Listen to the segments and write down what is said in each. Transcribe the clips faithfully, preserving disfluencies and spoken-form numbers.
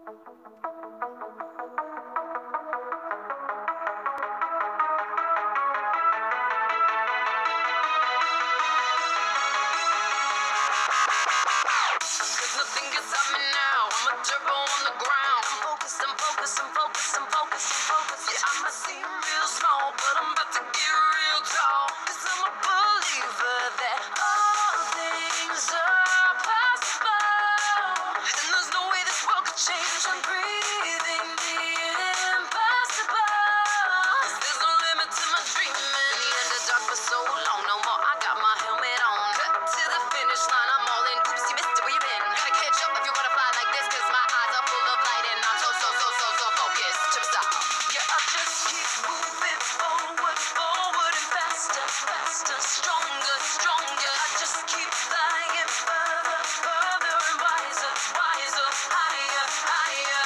Nothing can stop me now. I'm a turbo on the ground. I'm focused, I'm focused, I'm focused, I'm focused, I'm focused. Yeah, I might seem real small, but I'm about to get real tall. Cause I'm a believer that all things are possible. And there's no way this world could change. I'm breathing the impossible. Cause there's no limit to my dreaming. Been the underdog for so long, no more. I got my helmet on. Cut to the finish line, I'm all in. Oops, you missed it, where you been? Gotta catch up if you wanna fly like this. Cause my eyes are full of light and I'm so, so, so, so, so focused. Chip stop. Yeah, I just keep moving forward, forward and faster, faster, stronger, stronger. I just keep flying further, further and wiser, wiser, higher, higher.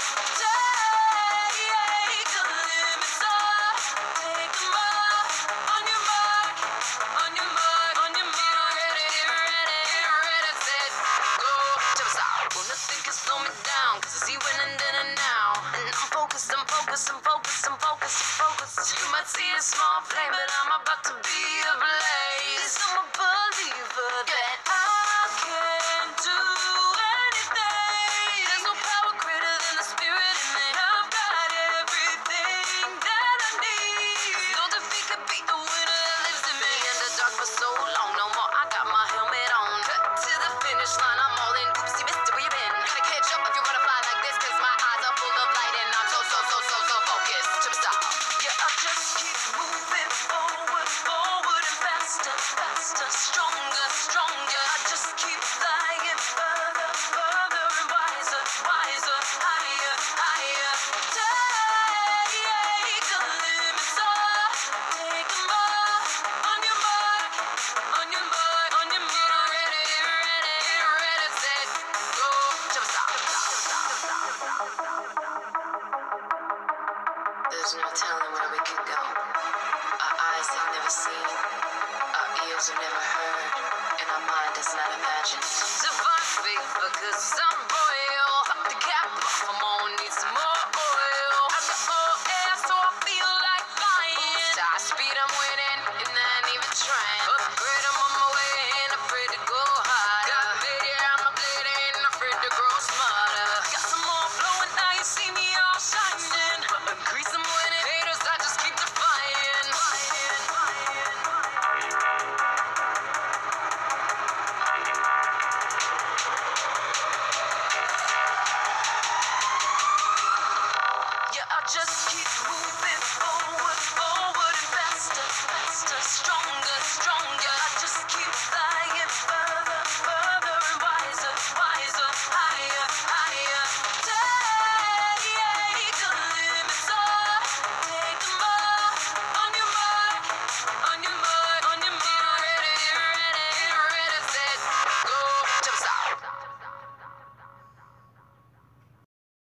Take the limits off, take them off. On your mark, on your mark, on your mark. Get ready, get ready, get ready, set, go. Chip stop. Well, nothing can slow me down, cause I see when and then and now. And I'm focused, I'm focused, I'm focused, I'm focused, I'm focused. You might see a small flame, but I'm about to be a blaze. I'm a believer that I can do anything. There's no power greater than the spirit in me. I've got everything that I need. No defeat can beat the winner that lives in me. Underdog for so long, no more. I got my helmet on. Cut to the finish line, I'm all in. Oops, you missed it, where you been? Gotta catch up if you wanna fly like this. Cause my eyes are full of light and I'm so, so, so, so, so focused. Chip stop. Yeah, I just keep moving forward, forward and faster, faster, stronger, stronger. I just keep flying further, further and wiser, wiser, higher, higher. Take the limits off, take them off. On your mark, on your mark, on your mark. Get ready, get ready, get ready, set, go. Chip stop, chip stop, chip stop, chip stop. There's no telling where we could go. Our eyes have never seen, our ears have never heard, and our mind has not imagined. Divine favor, cause I'm royal. Pop the cap off, I'm on, need some more oil. I got more air, so I feel like flying. Top speed, I'm winning, and I ain't even trying. Upgrade, I'm on my way, and afraid to go higher. Got big, yeah, I'm a blade, and afraid to grow smarter. Got some more flow, and now you see me all shining. Increase some winning haters, I just keep defying. Yeah, I just keep moving forward, forward and faster, faster, stronger.